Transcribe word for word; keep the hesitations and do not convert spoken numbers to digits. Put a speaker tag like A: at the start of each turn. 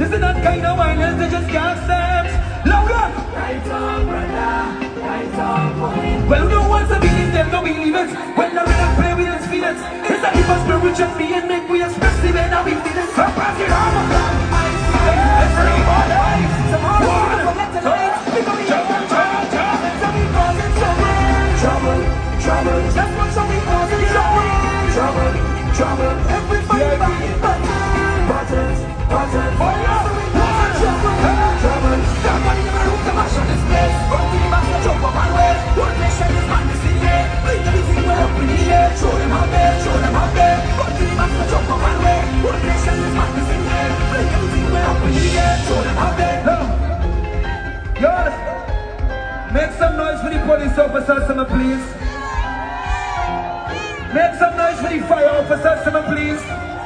A: This is not kind of violence, they just can't stand. Louder!
B: Right on, brother. Right on, boy.
A: Well, no one's a believe them, no believe it. When the rhythm play, we just feel it. It's a deeper spiritual being, make we express the way now we feel it. So pass it on, my God. I see it. Let's bring on the life. Tomorrow, we're gonna get tonight. Because we trouble, trouble, trouble. So we causing trouble. Trouble, trouble. That's what so we causing trouble. Trouble, trouble. Everybody buying buttons. Buttons, buttons. Oh, yeah. So we causing trouble. Trouble. Somebody in my room to mash up this place. Run to the back, jump up and way. One nation is madness in here. Bring everything we're up in the air. Show them out there, show them out there. Run to the back, jump up and way. One nation is madness in here. Bring everything we're up in the air. Show them out there. Look, yours. Make some noise for the police officers, some please. Make some noise for the fire officers, some please.